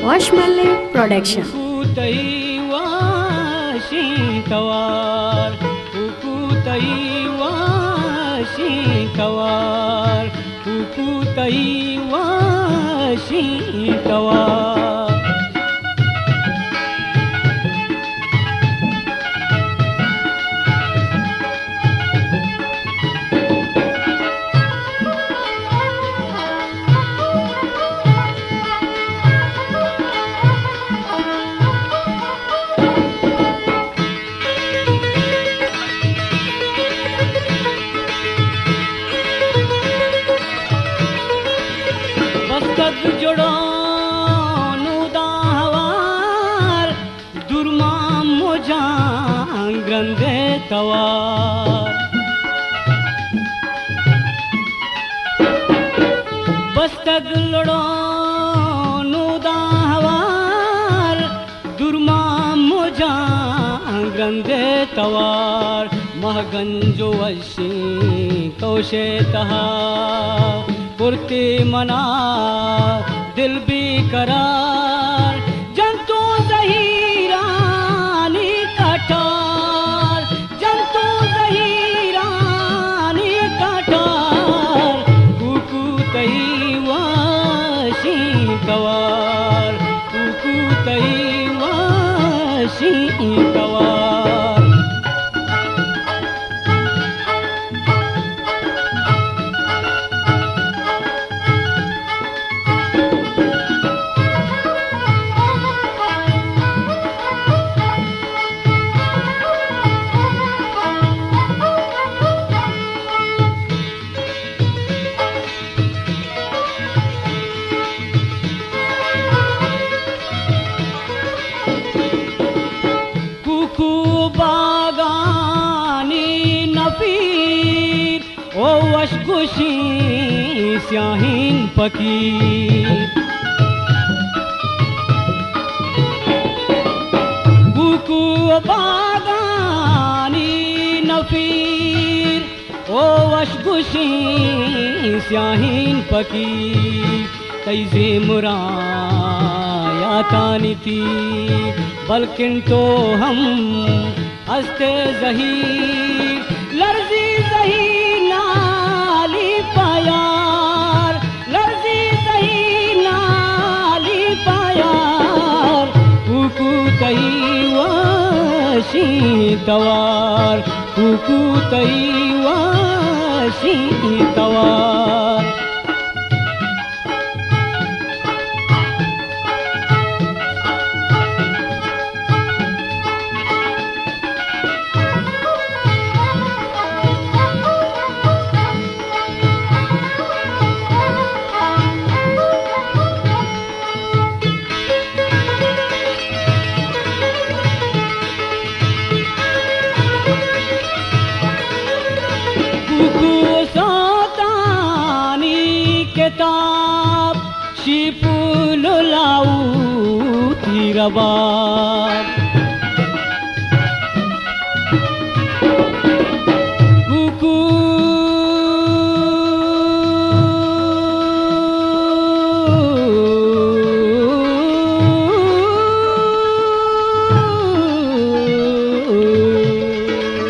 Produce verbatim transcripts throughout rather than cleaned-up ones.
Washmale Production. Kukutai washintawar, kukutai washintawar, kukutai washintawar. बस्तक जोड़ो नुदावार दुर्मा मोजां ग्रंदे तवार बस्तक जोड़ो नुदावार दुर्मा मोजां ग्रंदे तवार महगंजो वशी कौशे तहा पुरती मना दिल भी करार जंतु जहीरानी कटार जंतु जहीरानी कटार कुकू तई वाशी कवार कुकू तई वाशी कवार ओ वशगुशी स्याहीन फकीर बुकू बागानी नफीर ओ वशगुशी स्याहीन फकीर तैज़े मुराया तानी थी बल्किन तो हम हस्ते ज़हीर लर्जी ज़हीर नाली पायार लर्जी सही नाली पायार कुकू तई वाशी तवार कुकू तई वाशी तवार किताब शिपुल लाऊ तीरबाब कुकू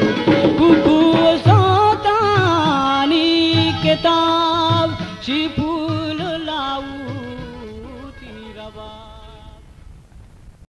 कुकू सोतानी किताब शिपू